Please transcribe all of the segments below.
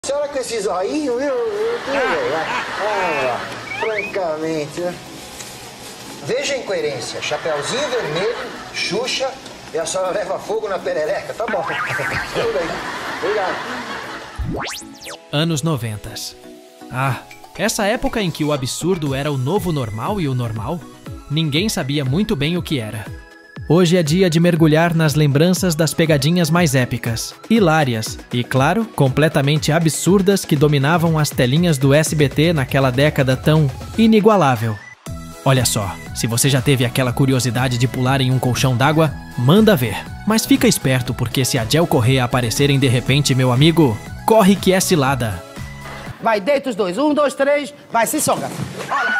A senhora com esses olhinhos, viu? Vamos lá. Francamente, né? Veja a incoerência. Chapeuzinho vermelho, Xuxa, e a senhora leva fogo na perereca. Tá bom. Tudo bem. Obrigado. Anos 90. Ah, essa época em que o absurdo era o novo normal e o normal, ninguém sabia muito bem o que era. Hoje é dia de mergulhar nas lembranças das pegadinhas mais épicas, hilárias e, claro, completamente absurdas que dominavam as telinhas do SBT naquela década tão inigualável. Olha só, se você já teve aquela curiosidade de pular em um colchão d'água, manda ver. Mas fica esperto, porque se a Jel Correia aparecerem de repente, meu amigo, corre que é cilada. Vai, deita os dois. 1, 2, 3. Vai, se soga. Olha.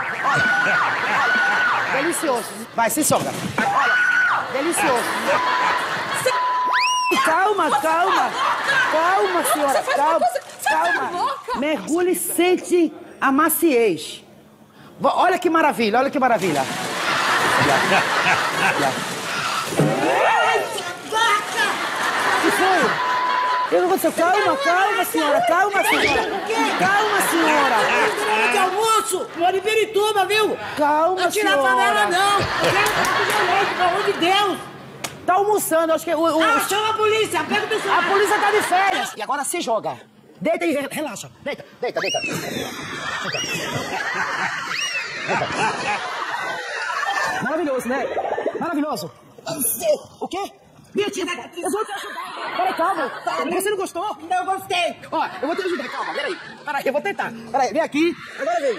Delicioso. Vai, se soga. Olha. Delicioso. Calma, calma. Calma, senhora. Calma. Mergulhe e sente a maciez. Olha que maravilha, olha que maravilha. O que foi? O que aconteceu? Calma, senhora. Calma, senhora. De almoço! Moro em Pirituba, viu? Calma, não tira a favela, não! Eu quero ficar com violência, pelo amor de Deus! Tá almoçando, acho que... chama a polícia! Pega o pessoal! A polícia tá de férias! E agora se joga. Deita e relaxa. Deita. Maravilhoso, né? Maravilhoso. O quê? Mentira, eu vou te ajudar. Peraí, calma. Você não gostou? Não gostei. Ó, eu vou te ajudar, calma. Peraí, eu vou tentar. Peraí, vem aqui. Agora vem.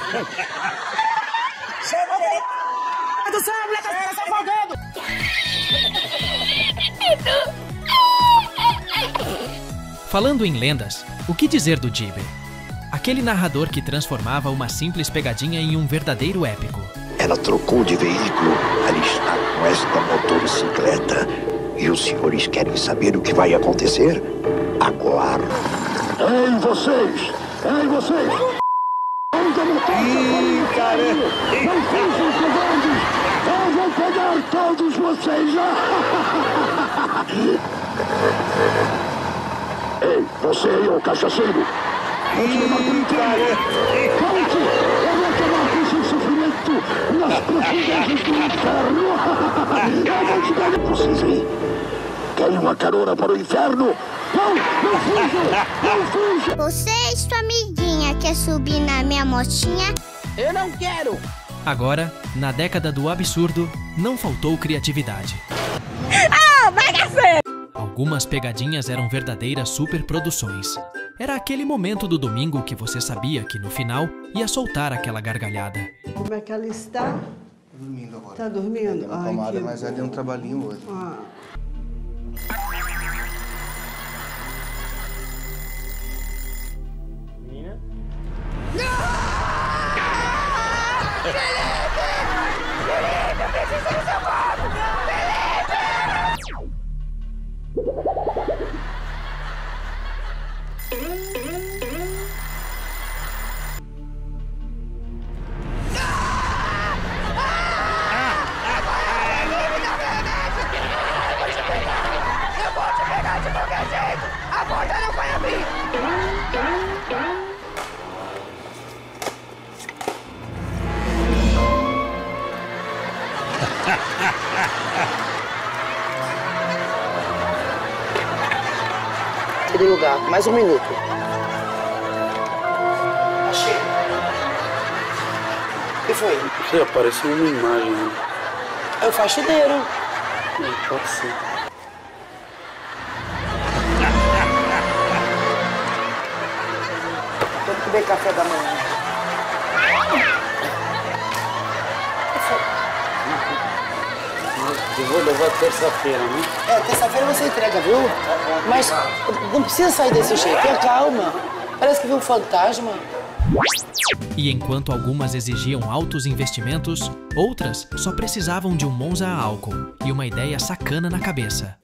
Chama ele. Do céu, a mulher tá se afogando. Falando em lendas, o que dizer do Jibber? Aquele narrador que transformava uma simples pegadinha em um verdadeiro épico. Ela trocou de veículo. Ali está com esta motocicleta. E os senhores querem saber o que vai acontecer? Aguarde. Ei, vocês! Onde a motocicleta? Caramba! Não sejam covardes! Eu vou pegar todos vocês! Ei, você aí, ô cachaceiro! Vou te levar pro inferno! Volte! Eu vou acabar com seu sofrimento nas profundezas do inferno! Eu vou te dar vocês aí! Querem uma carona para o inferno? Não fujam! Você e sua amiguinha quer subir na minha motinha? Eu não quero! Agora, na década do absurdo, não faltou criatividade. Algumas pegadinhas eram verdadeiras superproduções. Era aquele momento do domingo que você sabia que no final ia soltar aquela gargalhada. Como é que ela está? Dormindo agora. Tá dormindo? Tá tomada, mas ela deu um trabalhinho hoje. Menina? Felipe, eu preciso do seu corpo! Do lugar, mais 1 minuto. Achei. O que foi? Não sei, apareceu uma imagem, né? É o faxineiro. Pode ser. Tem que comer café da manhã. Eu vou levar terça-feira, né? Terça-feira você entrega, viu? Mas não precisa sair desse jeito, tenha calma. Parece que viu um fantasma. E enquanto algumas exigiam altos investimentos, outras só precisavam de um Monza a álcool e uma ideia sacana na cabeça.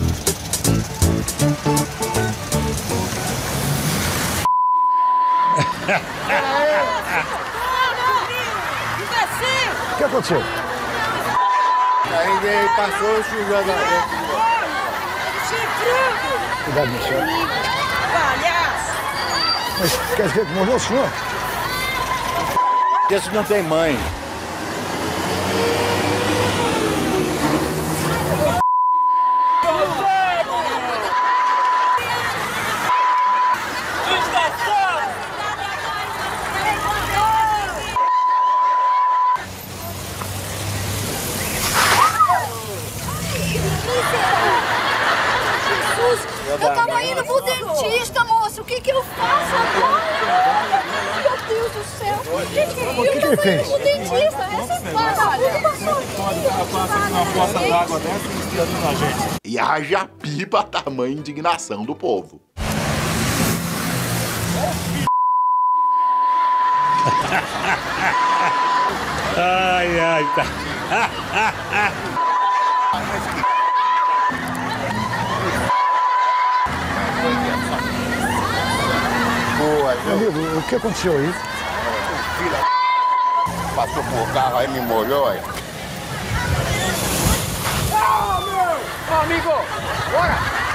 O que aconteceu? Aí passou o jogador. Chifrudo! Cuidado, Michel. Palhaço! Mas quer dizer que morreu o senhor? Esse não tem mãe. Eu tava indo pro dentista, moço. O que eu faço agora? Meu Deus do céu. O que é isso? O que ele fez? O dentista, essa vagabunda passou aqui. E haja pipa tamanha indignação do povo. Ai, ai, tá. Meu amigo, o que aconteceu aí? Passou por carro aí, me molhou aí. Amigo, bora!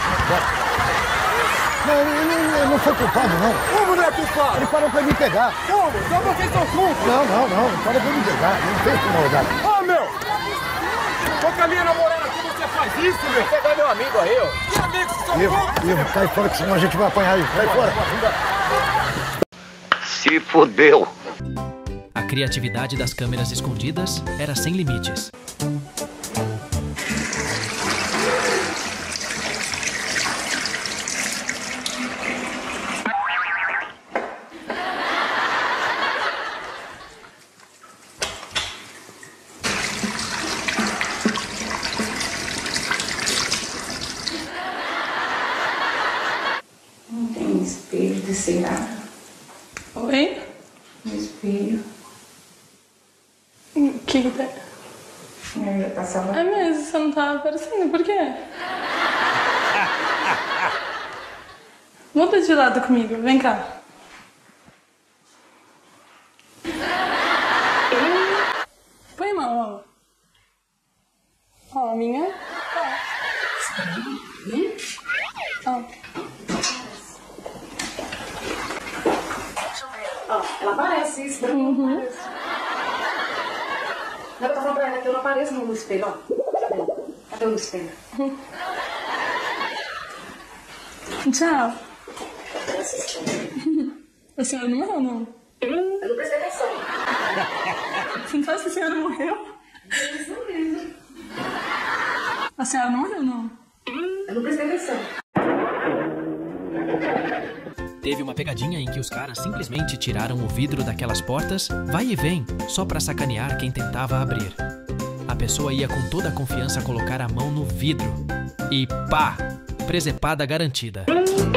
Não, ele não foi culpado, não. Como não é culpado? Ele parou pra me pegar. Como? Só vocês são culpados. Não, ele parou pra me pegar. Ele não fez por maldade. Ô, meu! Tô com a minha namorada aqui, você faz isso, meu? Você é meu amigo aí, ó. Que amigos que são culpados? Ivo, cai fora que senão a gente vai apanhar aí. Cai fora. Se fudeu. A criatividade das câmeras escondidas era sem limites. Não tem espelho de cegar. Oi? Um espelho. O que tá? Eu ia passar lá. É mesmo, você não tá aparecendo, por quê? Muda de lado comigo, vem cá. Põe a mão, ó. Ó, a minha. Ó. Ó, ela aparece, isso. Uhum. Eu tô falando pra ela que eu não apareço no espelho, ó. Cadê o espelho? Tchau. A senhora não morreu, não? Eu não prestei atenção. Você não sabe se a senhora morreu? Isso mesmo. A senhora não morreu, não? Eu não prestei atenção. Teve uma pegadinha em que os caras simplesmente tiraram o vidro daquelas portas, vai e vem, só pra sacanear quem tentava abrir. A pessoa ia com toda a confiança colocar a mão no vidro. E pá! Presepada garantida.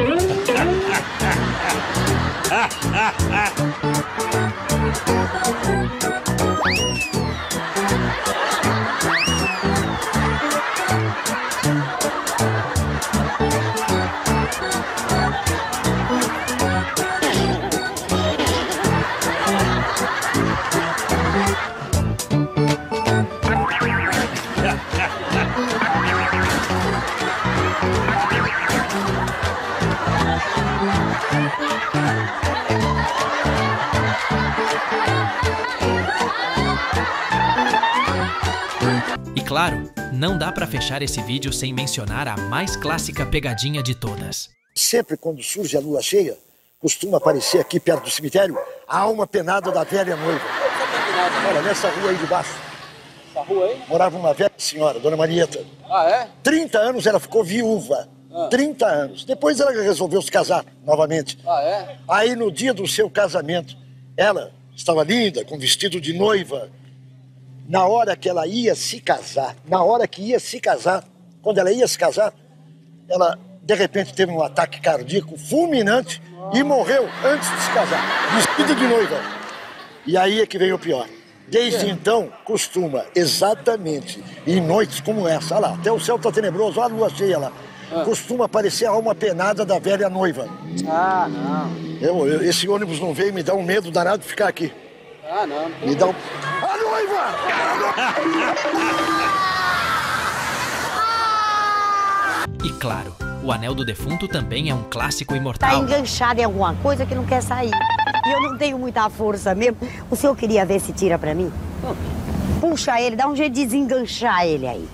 E claro, não dá pra fechar esse vídeo sem mencionar a mais clássica pegadinha de todas. Sempre quando surge a lua cheia, costuma aparecer aqui perto do cemitério a alma penada da velha noiva. Olha, nessa rua aí de baixo. Essa rua aí? Morava uma velha senhora, Dona Marieta. Ah, é? 30 anos ela ficou viúva. 30 anos. Depois ela resolveu se casar novamente. Ah, é? Aí no dia do seu casamento, ela estava linda, com vestido de noiva. Na hora que ela ia se casar, quando ela ia se casar, ela de repente teve um ataque cardíaco fulminante e morreu antes de se casar, vestida de noiva. E aí é que vem o pior. Desde então, costuma, exatamente, em noites como essa, olha lá, até o céu está tenebroso, olha a lua cheia lá, costuma aparecer a alma penada da velha noiva. Ah, não. Esse ônibus não veio, me dá um medo danado de ficar aqui. Ah, não. Me dá um... A noiva! E claro, O anel do defunto também é um clássico imortal. Tá enganchado em alguma coisa que não quer sair. E eu não tenho muita força mesmo. O senhor queria ver se tira pra mim? Puxa ele, dá um jeito de desenganchar ele aí.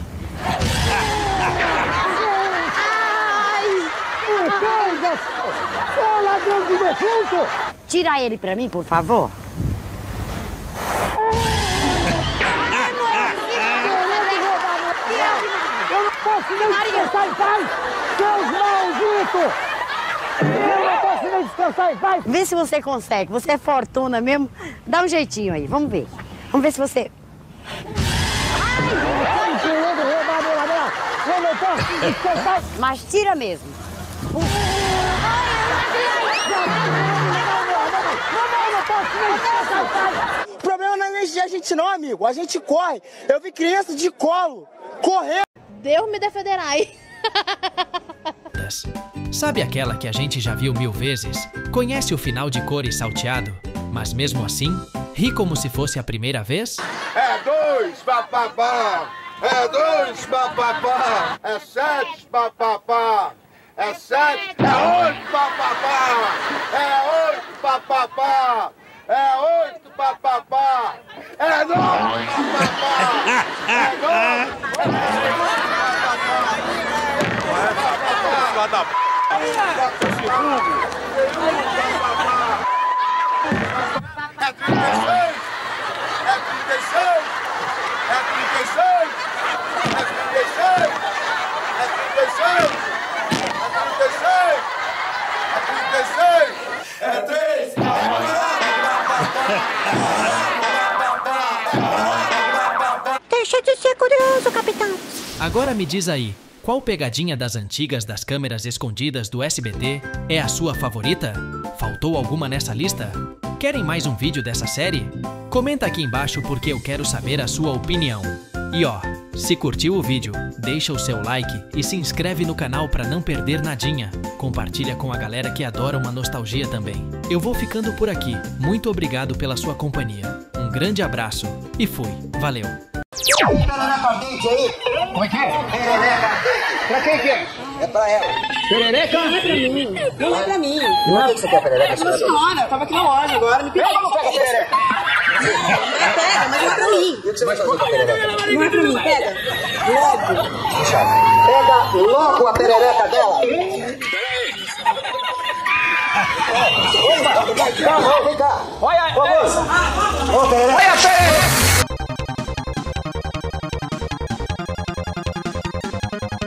Ladrão de defunto! Tira ele pra mim, por favor. Eu não posso nem descansar em paz! Seus malditos! Eu não posso nem descansar em paz! Vê se você consegue. Você é fortuna mesmo. Dá um jeitinho aí, vamos ver. Vamos ver se você... Mas tira mesmo. O problema não é energia a gente não, amigo. A gente corre. Eu vi criança de colo correr. Deus me defenderá aí. Sabe aquela que a gente já viu 1000 vezes? Conhece o final de Cores Salteado? Mas mesmo assim, ri como se fosse a primeira vez? É 2, papapá. É 2, papapá. É 7, papapá. É 7, é 8, papapá. É 8, papapá. É 8, papapá. É 9, papapá. É 9, papapá. É 36. É 36. É 36. É 36. É 36. É 3! Deixa de ser curioso, capitão. Agora me diz aí, qual pegadinha das antigas das câmeras escondidas do SBT é a sua favorita? Faltou alguma nessa lista? Querem mais um vídeo dessa série? Comenta aqui embaixo porque eu quero saber a sua opinião. E ó, se curtiu o vídeo, deixa o seu like e se inscreve no canal para não perder nadinha. Compartilha com a galera que adora uma nostalgia também. Eu vou ficando por aqui. Muito obrigado pela sua companhia. Um grande abraço e fui. Valeu. Perereca ardente aí? Como é que é? Perereca. Pra quem que é? É pra ela. Perereca? Não é pra mim. Não é pra mim. Por que você quer perereca? Pra senhora. Eu tava aqui na loja agora. Me pediu. Eu não pego a perereca. Pega, mas não é pra mim. E o que você vai fazer com a perereca? Não é pra mim. Pega. Logo. Puxa, pega logo a perereca dela. Vem cá. Olha, Ô, perereca. olha a perereca.